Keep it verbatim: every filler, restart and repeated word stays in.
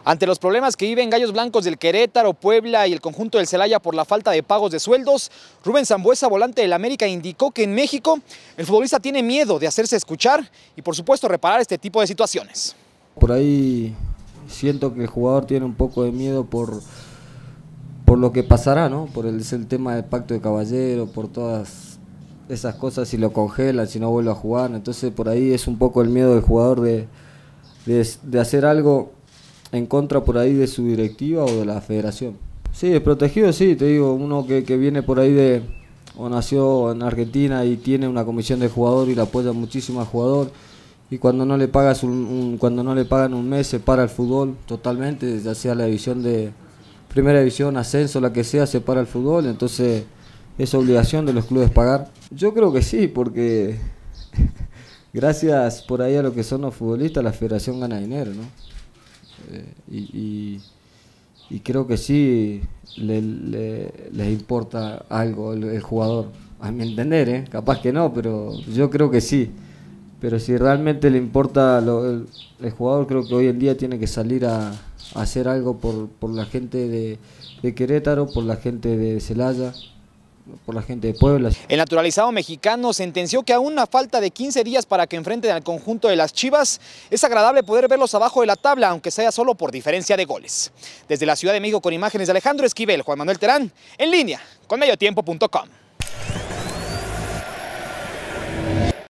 Ante los problemas que viven Gallos Blancos del Querétaro, Puebla y el conjunto del Celaya por la falta de pagos de sueldos, Rubén Sambueza, volante del América, indicó que en México el futbolista tiene miedo de hacerse escuchar y por supuesto reparar este tipo de situaciones. Por ahí siento que el jugador tiene un poco de miedo por, por lo que pasará, ¿no? Por el, el tema del pacto de caballero, por todas esas cosas, si lo congelan, si no vuelve a jugar. Entonces por ahí es un poco el miedo del jugador de, de, de hacer algo en contra por ahí de su directiva o de la federación. Sí, desprotegido sí, te digo, uno que, que viene por ahí de, o nació en Argentina y tiene una comisión de jugador y le apoya muchísimo al jugador, y cuando no le pagas un, un, cuando no le pagan un mes se para el fútbol totalmente, ya sea la división de primera división, ascenso, la que sea, se para el fútbol, entonces es obligación de los clubes pagar. Yo creo que sí, porque gracias por ahí a lo que son los futbolistas la federación gana dinero, ¿no? Eh, y, y, y creo que sí le, le, les importa algo el, el jugador, a mi entender, ¿eh? Capaz que no, pero yo creo que sí. Pero si realmente le importa lo, el, el jugador, creo que hoy en día tiene que salir a, a hacer algo por, por la gente de, de Querétaro, por la gente de Celaya, por la gente de Puebla. El naturalizado mexicano sentenció que aún a falta de quince días para que enfrenten al conjunto de las Chivas, es agradable poder verlos abajo de la tabla, aunque sea solo por diferencia de goles. Desde la Ciudad de México, con imágenes de Alejandro Esquivel, Juan Manuel Terán, en línea con mediotiempo punto com.